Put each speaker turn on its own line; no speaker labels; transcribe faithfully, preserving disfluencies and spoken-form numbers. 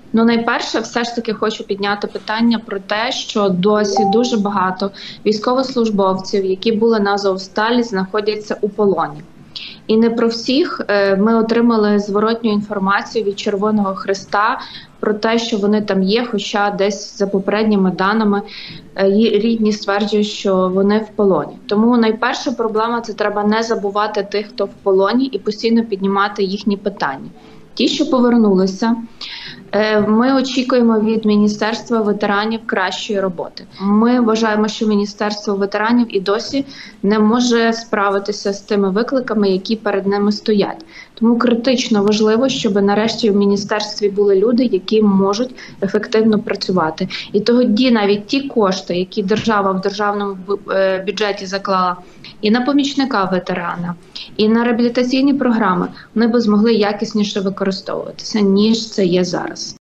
Ну, найперше, все ж таки хочу підняти питання про те, що досі дуже багато військовослужбовців, які були на Азовсталі, знаходяться у полоні. І не про всіх ми отримали зворотню інформацію від Червоного Хреста про те, що вони там є, хоча десь за попередніми даними рідні стверджують, що вони в полоні. Тому найперша проблема – це треба не забувати тих, хто в полоні, і постійно піднімати їхні питання. Ті, що повернулися, ми очікуємо від Міністерства ветеранів кращої роботи. Ми вважаємо, що Міністерство ветеранів і досі не може справитися з тими викликами, які перед ними стоять. Тому критично важливо, щоб нарешті в міністерстві були люди, які можуть ефективно працювати. І тоді навіть ті кошти, які держава в державному бюджеті заклала і на помічника ветерана, і на реабілітаційні програми, вони б змогли якісніше використовуватися, ніж це є зараз.